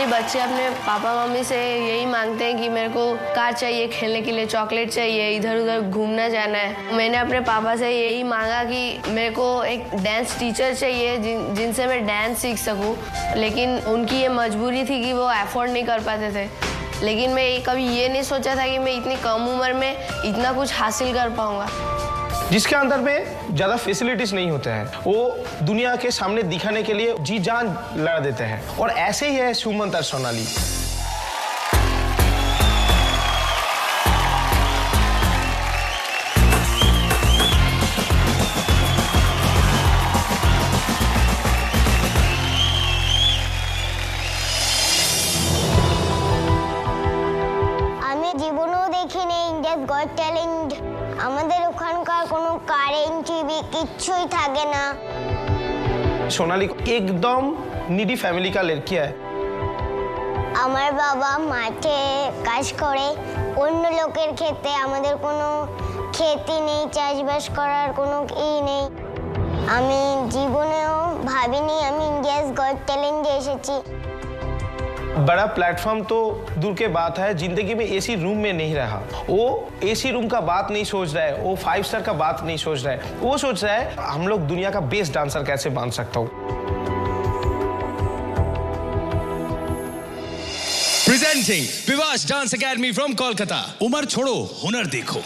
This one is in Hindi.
बच्चे अपने पापा मम्मी से यही मांगते हैं कि मेरे को कार चाहिए, खेलने के लिए चॉकलेट चाहिए, इधर उधर घूमना जाना है। मैंने अपने पापा से यही मांगा कि मेरे को एक डांस टीचर चाहिए जिनसे मैं डांस सीख सकूं, लेकिन उनकी ये मजबूरी थी कि वो अफोर्ड नहीं कर पाते थे। लेकिन मैं कभी ये नहीं सोचा था कि मैं इतनी कम उम्र में इतना कुछ हासिल कर पाऊंगा। जिसके अंदर में ज़्यादा फैसिलिटीज नहीं होते हैं, वो दुनिया के सामने दिखाने के लिए जी जान लड़ा देते हैं, और ऐसे ही है सुमंत और सोनाली। আমি জীবনেও দেখিনি ইন্ডিয়াস গট ট্যালেন্ট। আমাদের ওখানকার কোনো কারেন্ট টিভি কিচ্ছুই থাকে না। सोनाली एकदम निडी फैमिली का लड़की है। আমার বাবা মাঠে কাজ করে, অন্য লোকের ক্ষেতে, আমাদের কোনো ক্ষেতি নেই, চাষবাস করার কোনো নেই। আমি জীবনেও ভাবিনি আমি ইন্ডিয়াস গট ট্যালেন্টে এসেছি। बड़ा प्लेटफॉर्म तो दूर के बात है, जिंदगी में एसी रूम में नहीं रहा। वो एसी रूम का बात नहीं सोच रहा है, वो 5 स्टार का बात नहीं सोच रहा है, वो सोच रहा है हम लोग दुनिया का बेस्ट डांसर कैसे बन सकता हूँ। Presenting Vivas dance academy from Kolkata. उम्र छोड़ो, हुनर देखो।